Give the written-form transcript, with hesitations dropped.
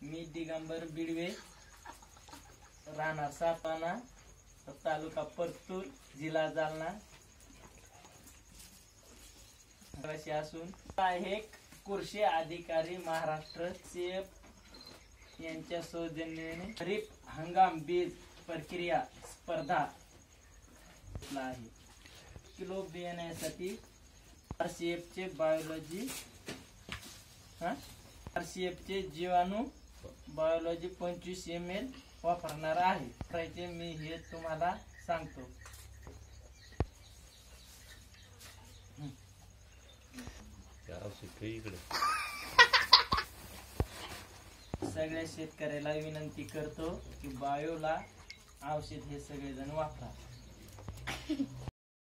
मी दिगंबर बिडवे, राहणार सापाना, तालुका परतूर, जिल्हा जालना असून आहे कृषी अधिकारी महाराष्ट्र सीएफ यांच्या सौजन्याने खरीप हंगाम बीज प्रक्रिया स्पर्धा आहे। किलो बियाण्यासाठी आरसीएफ चे बायोलॉजी चे जीवाणू बायोलॉजी 25 ml वापरणार आहे। मी हे तुम्हाला सांगतो। सगळ्या शेतकऱ्याला विनंती करतो की बायोला औषध हे सगळेजण वापरा।